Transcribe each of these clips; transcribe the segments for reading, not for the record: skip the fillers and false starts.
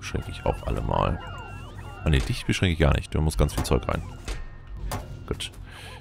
beschränke ich auch alle mal. Ah ne, dich beschränke ich gar nicht. Da muss ganz viel Zeug rein. Gut.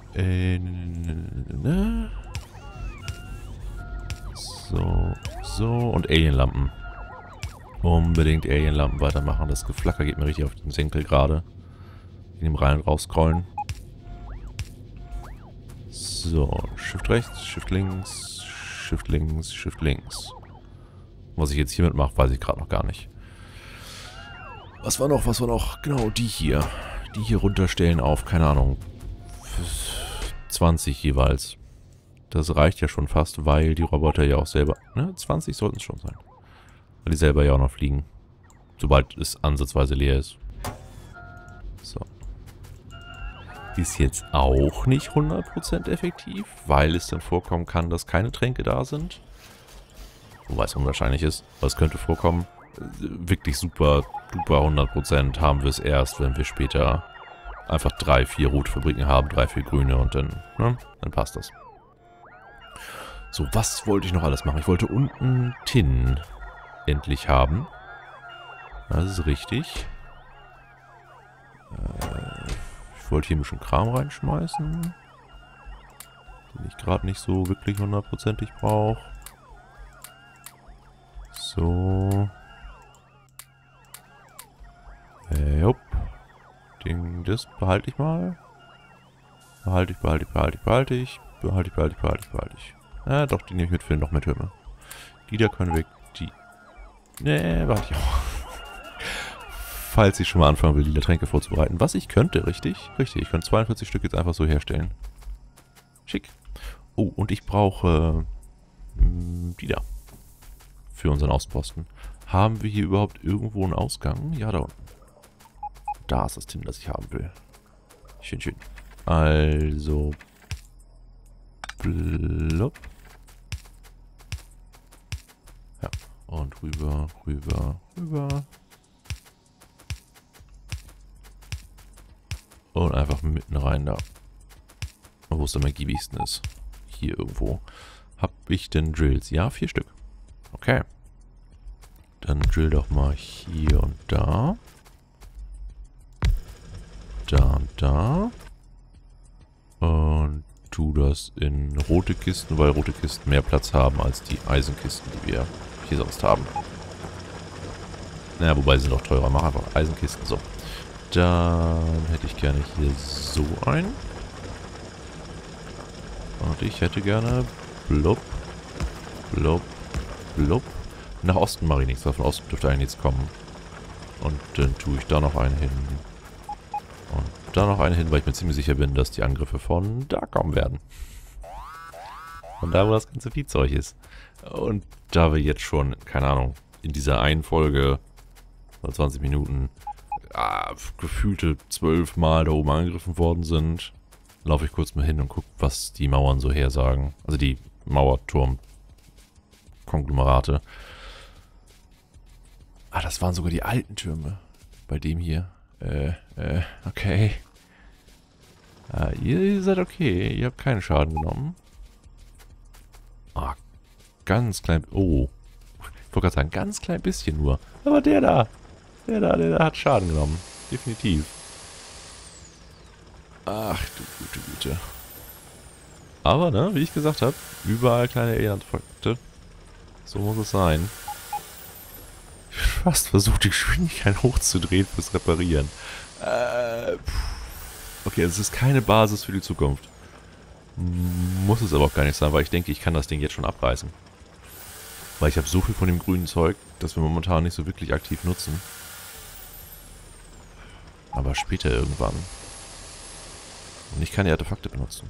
So und Alienlampen. Unbedingt Alienlampen weitermachen. Das Geflacker geht mir richtig auf den Senkel gerade. In dem rein und rausscrollen. So, Shift rechts, Shift links, Shift links, Shift links. Was ich jetzt hiermit mache, weiß ich gerade noch gar nicht. Was war noch? Genau, die hier. Die hier runterstellen auf, keine Ahnung, 20 jeweils. Das reicht ja schon fast, weil die Roboter ja auch selber... Ne, 20 sollten es schon sein. Weil die selber ja auch noch fliegen. Sobald es ansatzweise leer ist. So. Ist jetzt auch nicht 100% effektiv, weil es dann vorkommen kann, dass keine Tränke da sind. Wobei es unwahrscheinlich ist, aber es könnte vorkommen. Wirklich super, duper 100% haben wir es erst, wenn wir später einfach 3, 4 rote Fabriken haben, 3, 4 grüne und dann, ne, dann passt das. So, was wollte ich noch alles machen? Ich wollte unten Tin endlich haben. Das ist richtig. Ich wollte hier ein bisschen Kram reinschmeißen, den ich gerade nicht so wirklich 100%ig brauche. So. Jupp. Das behalte ich mal. Behalte ich. Ja, doch, die nehme ich mit für noch mehr Türme. Die da können weg. Die. Nee, warte ich auch. Falls ich schon mal anfangen will, lila Tränke vorzubereiten. Was ich könnte, richtig? Richtig, ich könnte 42 Stück jetzt einfach so herstellen. Schick. Oh, und ich brauche die da. Für unseren Außenposten. Haben wir hier überhaupt irgendwo einen Ausgang? Ja, da unten. Da ist das Tin, das ich haben will. Schön, schön. Also. Blop. Ja. Und rüber. Und einfach mitten rein da. Wo es am ergiebigsten ist. Hier irgendwo. Hab ich denn Drills? Ja, 4 Stück. Okay. Dann drill doch mal hier und da. Da und da. Und tu das in rote Kisten, weil rote Kisten mehr Platz haben als die Eisenkisten, die wir hier sonst haben. Naja, wobei sie sind auch teurer. Mach einfach Eisenkisten. So. Dann hätte ich gerne hier so einen. Und ich hätte gerne blub, blub, blub. Nach Osten mache ich nichts, weil von Osten dürfte eigentlich nichts kommen. Und dann tue ich da noch einen hin. Und da noch einen hin, weil ich mir ziemlich sicher bin, dass die Angriffe von da kommen werden. Von da, wo das ganze Viehzeug ist. Und da wir jetzt schon, keine Ahnung, in dieser einen Folge, 20 Minuten, gefühlte 12 Mal da oben angegriffen worden sind, laufe ich kurz mal hin und gucke, was die Mauern so hersagen. Also die Mauerturm-Konglomerate. Ah, das waren sogar die alten Türme. Bei dem hier. Okay. Ihr seid okay. Ihr habt keinen Schaden genommen. Ah, ganz klein. Oh. Ich wollte gerade sagen, ganz klein bisschen nur. Aber der da hat Schaden genommen. Definitiv. Ach du gute Güte. Aber, ne, wie ich gesagt habe, überall kleine Alien-Artefakte. So muss es sein. Ich habe fast versucht, die Geschwindigkeit hochzudrehen fürs Reparieren. Okay, es ist keine Basis für die Zukunft. Muss es aber auch gar nicht sein, weil ich denke, ich kann das Ding jetzt schon abreißen. Weil ich habe so viel von dem grünen Zeug, das wir momentan nicht so wirklich aktiv nutzen. Aber später irgendwann. Und ich kann die Artefakte benutzen.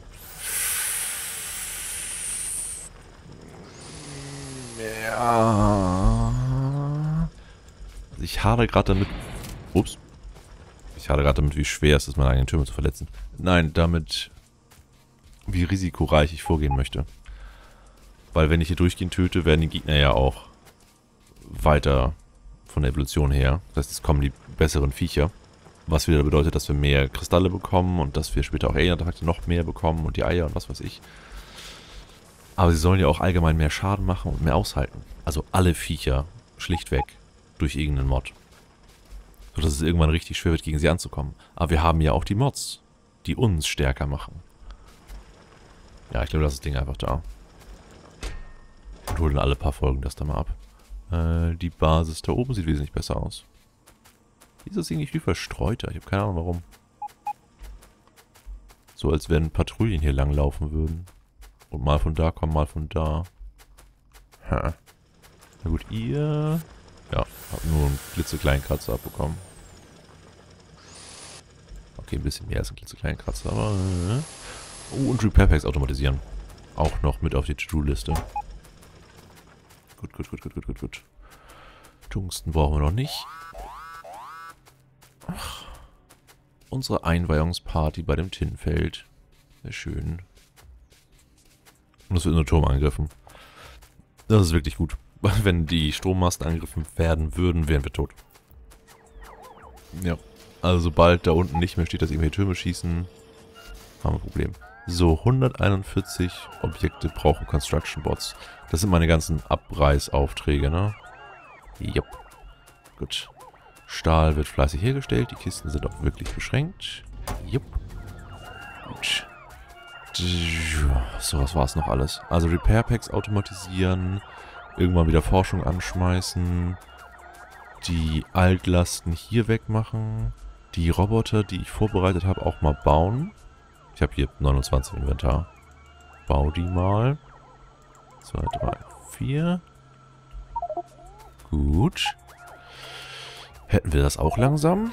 Ja. Also ich hadere gerade damit... Ups. Ich hadere gerade damit, wie schwer es ist, meine eigenen Türme zu verletzen. Nein, damit... wie risikoreich ich vorgehen möchte. Weil wenn ich hier durchgehend töte, werden die Gegner ja auch weiter von der Evolution her. Das heißt, es kommen die besseren Viecher. Was wieder bedeutet, dass wir mehr Kristalle bekommen und dass wir später auch Alien-Artefakte noch mehr bekommen und die Eier und was weiß ich. Aber sie sollen ja auch allgemein mehr Schaden machen und mehr aushalten. Also alle Viecher schlichtweg durch irgendeinen Mod. Sodass es irgendwann richtig schwer wird, gegen sie anzukommen. Aber wir haben ja auch die Mods, die uns stärker machen. Ja, ich glaube, das ist das Ding einfach da. Und holen alle paar Folgen das da mal ab. Die Basis da oben sieht wesentlich besser aus. Hier ist das irgendwie viel verstreuter. Ich habe keine Ahnung warum. So als wenn Patrouillen hier langlaufen würden. Und mal von da kommen, mal von da. Ha. Na gut, ihr... Ja, habt nur einen klitzekleinen Kratzer abbekommen. Okay, ein bisschen mehr als ein klitzekleinen Kratzer, aber... Oh, und Repair Packs automatisieren. Auch noch mit auf die To-Do-Liste. Gut. Tungsten brauchen wir noch nicht. Ach. Unsere Einweihungsparty bei dem Tinfeld. Sehr schön. Und es wird nur Turm angegriffen. Das ist wirklich gut. Wenn die Strommasten angegriffen werden würden, wären wir tot. Ja. Also sobald da unten nicht mehr steht, dass irgendwelche Türme schießen, haben wir ein Problem. So, 141 Objekte brauchen Construction Bots. Das sind meine ganzen Abreißaufträge, ne? Jupp. Gut. Stahl wird fleißig hergestellt. Die Kisten sind auch wirklich beschränkt. Jupp. Gut. So, was war es noch alles? Also Repair Packs automatisieren. Irgendwann wieder Forschung anschmeißen. Die Altlasten hier wegmachen. Die Roboter, die ich vorbereitet habe, auch mal bauen. Ich habe hier 29 im Inventar. Bau die mal. 2, 3, 4. Gut. Hätten wir das auch langsam?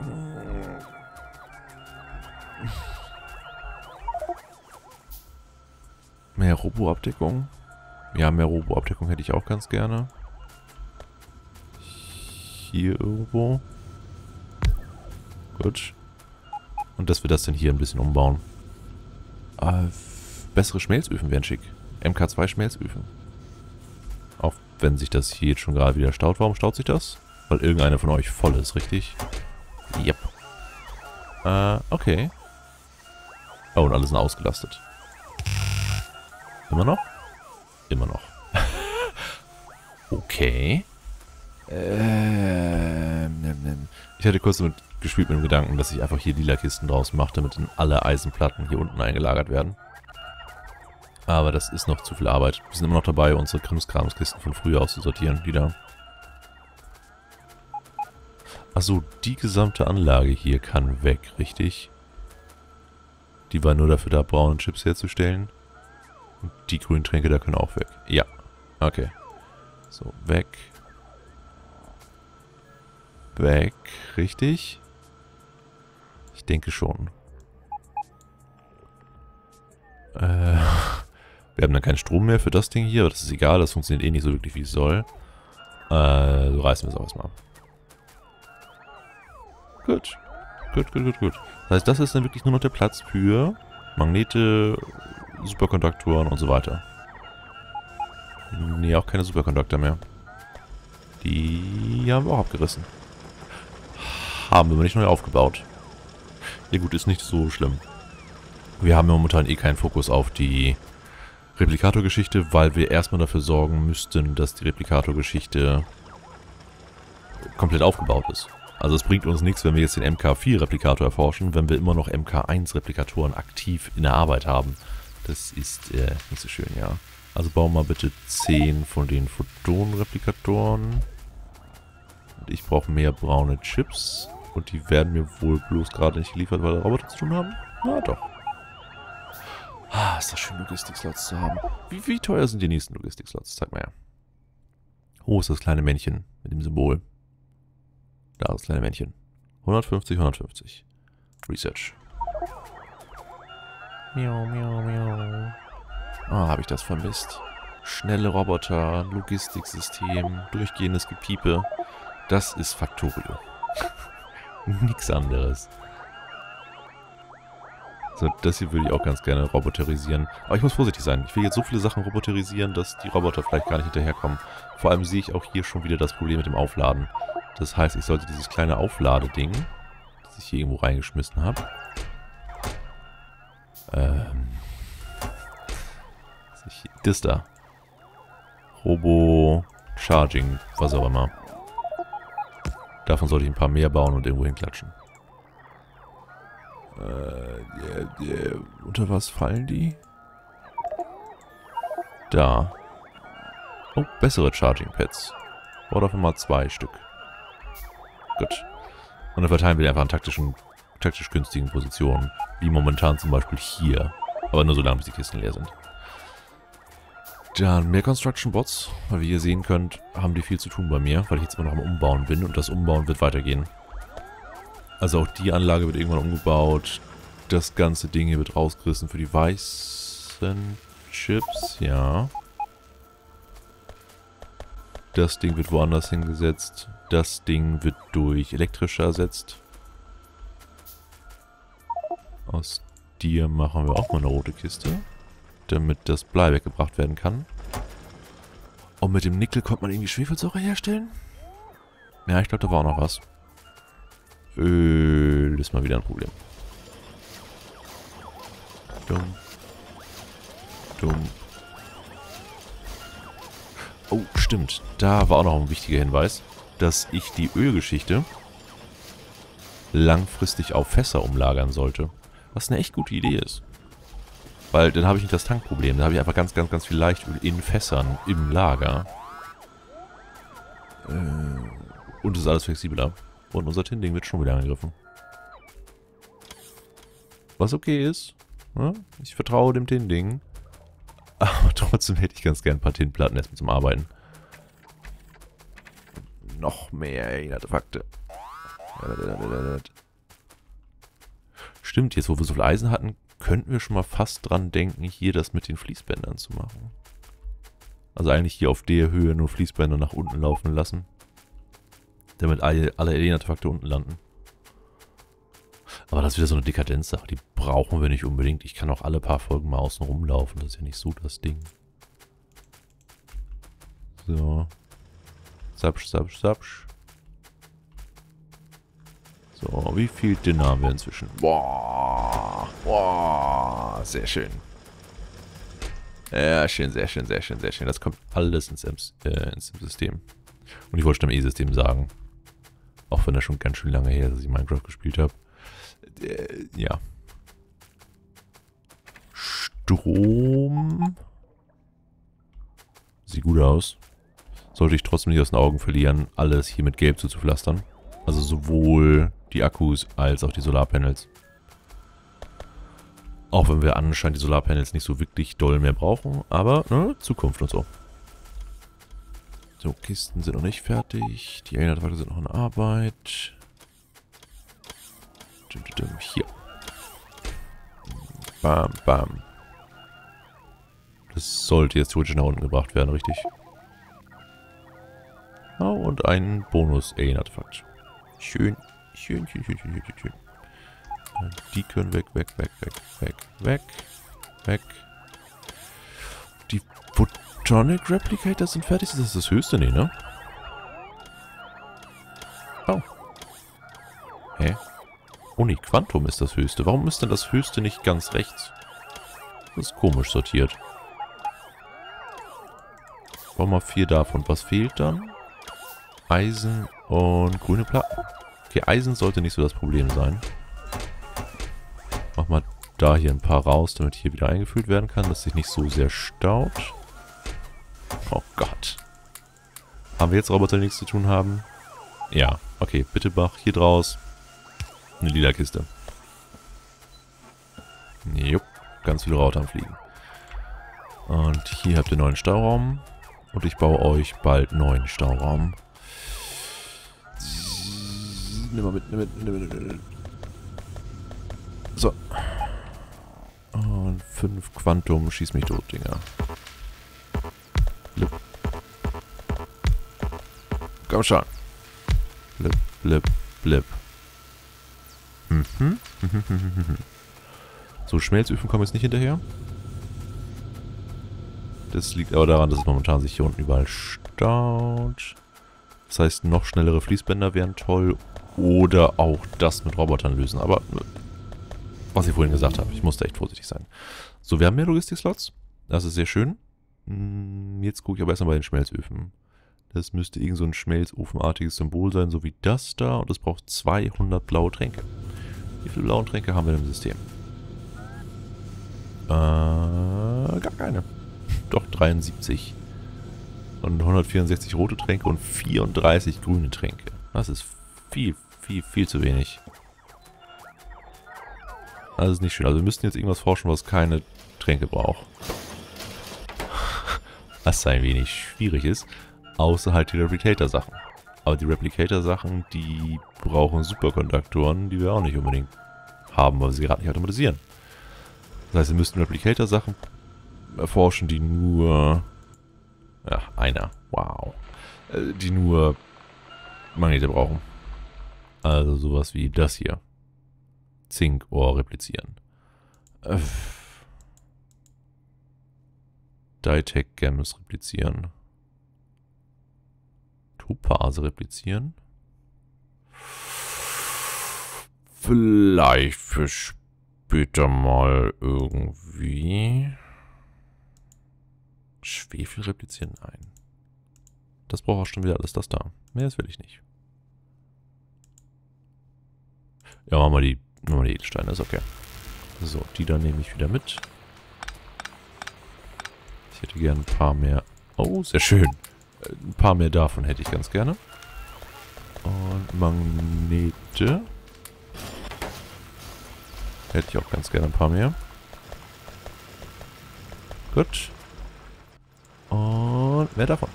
Mehr Robo-Abdeckung. Ja, mehr Robo-Abdeckung hätte ich auch ganz gerne. Hier irgendwo. Gut. Und dass wir das dann hier ein bisschen umbauen. Bessere Schmelzöfen wären schick. MK2 Schmelzöfen. Auch wenn sich das hier jetzt schon gerade wieder staut. Warum staut sich das? Weil irgendeiner von euch voll ist, richtig? Yep. Okay. Oh, und alle sind ausgelastet. Immer noch? Immer noch. Okay. Ich hatte kurz damit gespielt mit dem Gedanken, dass ich einfach hier lila Kisten draus mache, damit dann alle Eisenplatten hier unten eingelagert werden. Aber das ist noch zu viel Arbeit. Wir sind immer noch dabei, unsere Krimskramskisten von früher auszusortieren wieder. Achso, die gesamte Anlage hier kann weg, richtig? Die war nur dafür da, braune Chips herzustellen. Und die grünen Tränke da können auch weg. Ja, okay. So, weg. Weg, richtig? Ich denke schon. Wir haben dann keinen Strom mehr für das Ding hier, aber das ist egal, das funktioniert eh nicht so wirklich, wie es soll. So reißen wir es auch erstmal ab. Gut. Gut. Das heißt, das ist dann wirklich nur noch der Platz für Magnete, Superkonduktoren und so weiter. Nee, auch keine Superkonduktor mehr. Die haben wir auch abgerissen. Haben wir aber nicht neu aufgebaut. Ja gut, ist nicht so schlimm. Wir haben momentan eh keinen Fokus auf die Replikator-Geschichte, weil wir erstmal dafür sorgen müssten, dass die Replikator-Geschichte komplett aufgebaut ist. Also es bringt uns nichts, wenn wir jetzt den MK4-Replikator erforschen, wenn wir immer noch MK1-Replikatoren aktiv in der Arbeit haben. Das ist nicht so schön, ja. Also bauen wir bitte 10 von den Photon-Replikatoren. Und ich brauche mehr braune Chips. Und die werden mir wohl bloß gerade nicht geliefert, weil Roboter zu tun haben. Na doch. Ah, ist das schön, Logistik-Slots zu haben. Wie teuer sind die nächsten Logistik-Slots? Zeig mal her. Wo ist das kleine Männchen mit dem Symbol? Da ist das kleine Männchen. 150, 150. Research. Miau, miau, miau. Ah, habe ich das vermisst. Schnelle Roboter, Logistiksystem, durchgehendes Gepiepe. Das ist Factorio. Nix anderes. So, das hier würde ich auch ganz gerne roboterisieren. Aber ich muss vorsichtig sein. Ich will jetzt so viele Sachen roboterisieren, dass die Roboter vielleicht gar nicht hinterherkommen. Vor allem sehe ich auch hier schon wieder das Problem mit dem Aufladen. Das heißt, ich sollte dieses kleine Aufladeding, das ich hier irgendwo reingeschmissen habe, das da. Robo Charging, was auch immer. Dafür davon sollte ich ein paar mehr bauen und irgendwo hinklatschen. Unter was fallen die? Da. Oh, bessere Charging Pads. Bau davon mal 2 Stück. Gut. Und dann verteilen wir die einfach an taktisch günstigen Positionen. Wie momentan zum Beispiel hier. Aber nur so lange, bis die Kisten leer sind. Dann mehr Construction Bots. Weil wie ihr sehen könnt, haben die viel zu tun bei mir. Weil ich jetzt immer noch am Umbauen bin. Und das Umbauen wird weitergehen. Also auch die Anlage wird irgendwann umgebaut. Das ganze Ding hier wird rausgerissen für die weißen Chips. Ja. Das Ding wird woanders hingesetzt. Das Ding wird durch elektrische ersetzt. Aus dir machen wir auch mal eine rote Kiste. Damit das Blei weggebracht werden kann. Und mit dem Nickel konnte man irgendwie Schwefelsäure herstellen? Ja, ich glaube, da war auch noch was. Öl ist mal wieder ein Problem. Dumm. Dumm. Oh, stimmt. Da war auch noch ein wichtiger Hinweis, dass ich die Ölgeschichte langfristig auf Fässer umlagern sollte. Was eine echt gute Idee ist. Weil dann habe ich nicht das Tankproblem. Dann habe ich einfach ganz, ganz, ganz viel Leichtöl in Fässern im Lager. Und es ist alles flexibler. Und unser Tinding wird schon wieder angegriffen. Was okay ist. Ja? Ich vertraue dem Tinding. Aber trotzdem hätte ich ganz gern ein paar Tinplatten erstmal zum Arbeiten. Noch mehr Artefakte. Stimmt, jetzt wo wir so viel Eisen hatten, könnten wir schon mal fast dran denken, hier das mit den Fließbändern zu machen. Also eigentlich hier auf der Höhe nur Fließbänder nach unten laufen lassen. Damit alle Artefakte unten landen. Aber das ist wieder so eine Dekadenzsache. Die brauchen wir nicht unbedingt. Ich kann auch alle paar Folgen mal außen rumlaufen. Das ist ja nicht so das Ding. So. Sapsch, sapsch, sapsch. So, wie viel Dinner haben wir inzwischen? Boah. Boah. Sehr schön. Ja, schön, sehr schön, sehr schön, sehr schön. Das kommt alles ins System. Und ich wollte schon im E-System sagen. Auch wenn das schon ganz schön lange her ist, dass ich Minecraft gespielt habe. Ja. Strom. Sieht gut aus. Sollte ich trotzdem nicht aus den Augen verlieren, alles hier mit Gelb zuzupflastern. Also sowohl die Akkus als auch die Solarpanels. Auch wenn wir anscheinend die Solarpanels nicht so wirklich doll mehr brauchen. Aber, ne, Zukunft und so. So, Kisten sind noch nicht fertig. Die Artefakte sind noch in Arbeit. Hier. Bam, bam. Das sollte jetzt theoretisch nach unten gebracht werden, richtig? Oh, und ein Bonus-Alien-Artefakt. Schön. Schön, schön, schön, schön, schön, schön. Die können weg, weg, weg, weg, weg, weg, weg. Die Photonic Replicator sind fertig. Das ist das höchste, nee, ne? Oh. Hä? Oh nee, Quantum ist das höchste. Warum ist denn das höchste nicht ganz rechts? Das ist komisch sortiert. Brauchen wir 4 davon. Was fehlt dann? Eisen und grüne Platten. Okay, Eisen sollte nicht so das Problem sein. Mach mal da hier ein paar raus, damit hier wieder eingefüllt werden kann, dass sich nicht so sehr staut. Oh Gott. Haben wir jetzt Roboter, die nichts zu tun haben? Ja, okay, bitte Bach, hier draus. Eine lila Kiste. Jupp, ganz viele Router am Fliegen. Und hier habt ihr neuen Stauraum. Und ich baue euch bald neuen Stauraum. Nimm mal mit, nimm mit, nimm mit, nimm mit. So. Und 5 Quantum, schieß mich tot, Dinger. Blip. Komm schon. Blip, blip, blip. Mhm. So, Schmelzöfen kommen jetzt nicht hinterher. Das liegt aber daran, dass es momentan sich hier unten überall staut. Das heißt, noch schnellere Fließbänder wären toll. Oder auch das mit Robotern lösen. Aber, was ich vorhin gesagt habe, ich musste echt vorsichtig sein. So, wir haben mehr Logistik-Slots. Das ist sehr schön. Jetzt gucke ich aber erstmal bei den Schmelzöfen. Das müsste irgend so ein schmelzofenartiges Symbol sein, so wie das da. Und es braucht 200 blaue Tränke. Wie viele blaue Tränke haben wir im System? Gar keine. Doch, 73. Und 164 rote Tränke und 34 grüne Tränke. Das ist viel, viel zu wenig. Das ist nicht schön. Also wir müssten jetzt irgendwas forschen, was keine Tränke braucht. Was ein wenig schwierig ist. Außer halt die Replicator-Sachen. Aber die Replicator-Sachen, die brauchen Superkonduktoren, die wir auch nicht unbedingt haben, weil wir sie gerade nicht automatisieren. Das heißt, wir müssten Replicator-Sachen erforschen, die nur... Ja, einer. Wow. Die nur Magnete brauchen. Also sowas wie das hier. Zinkohr replizieren. Ditec Gems replizieren. Topase replizieren. Vielleicht für später mal irgendwie. Schwefel replizieren? Nein. Das braucht auch schon wieder alles das da. Mehr das will ich nicht. Ja, machen wir die Edelsteine, ist okay. So, die dann nehme ich wieder mit. Ich hätte gerne ein paar mehr. Oh, sehr schön. Ein paar mehr davon hätte ich ganz gerne. Und Magnete. Hätte ich auch ganz gerne ein paar mehr. Gut. Und mehr davon.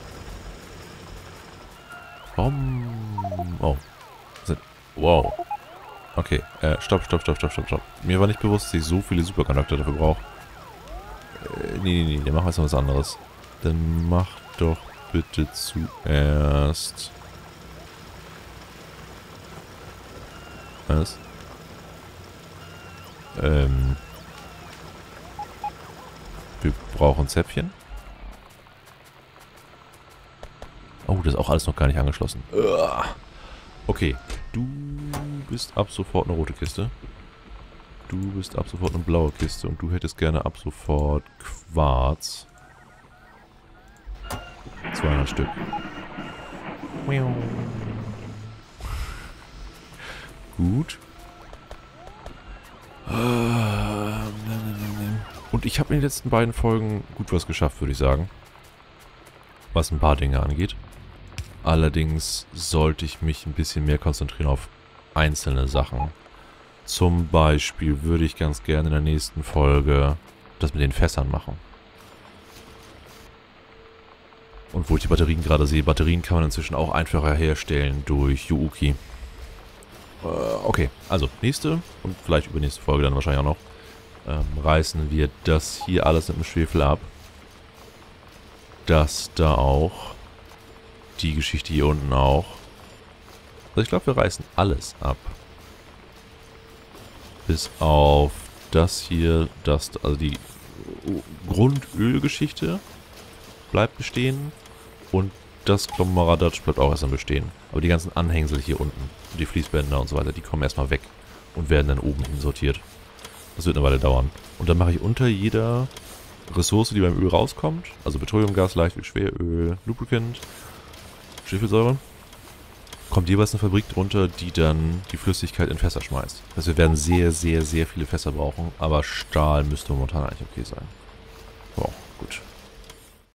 Oh. Wow. Okay, stopp. Mir war nicht bewusst, dass ich so viele Superkonduktor dafür brauche. Nee, dann machen wir jetzt noch was anderes. Dann mach doch bitte zuerst... Was? Wir brauchen Zäpfchen. Oh, das ist auch alles noch gar nicht angeschlossen. Okay, du bist ab sofort eine rote Kiste. Du bist ab sofort eine blaue Kiste. Und du hättest gerne ab sofort Quarz. 200 Stück. Gut. Und ich habe in den letzten beiden Folgen gut was geschafft, würde ich sagen. Was ein paar Dinge angeht. Allerdings sollte ich mich ein bisschen mehr konzentrieren auf einzelne Sachen. Zum Beispiel würde ich ganz gerne in der nächsten Folge das mit den Fässern machen. Und wo ich die Batterien gerade sehe, Batterien kann man inzwischen auch einfacher herstellen durch Yuuki. Okay, also nächste und vielleicht übernächste Folge dann wahrscheinlich auch noch. Reißen wir das hier alles mit dem Schwefel ab. Das da auch. Die Geschichte hier unten auch. Also ich glaube, wir reißen alles ab. Bis auf das hier, also die Grundölgeschichte bleibt bestehen. Und das Klommeradatsch bleibt auch erstmal bestehen. Aber die ganzen Anhängsel hier unten, die Fließbänder und so weiter, die kommen erstmal weg. Und werden dann oben hin sortiert. Das wird eine Weile dauern. Und dann mache ich unter jeder Ressource, die beim Öl rauskommt, also Petroleumgas, Leichtöl, Schweröl, Lubricant, Schwefelsäure, kommt jeweils eine Fabrik drunter, die dann die Flüssigkeit in Fässer schmeißt. Also wir werden sehr, sehr, sehr viele Fässer brauchen, aber Stahl müsste momentan eigentlich okay sein. Wow, gut.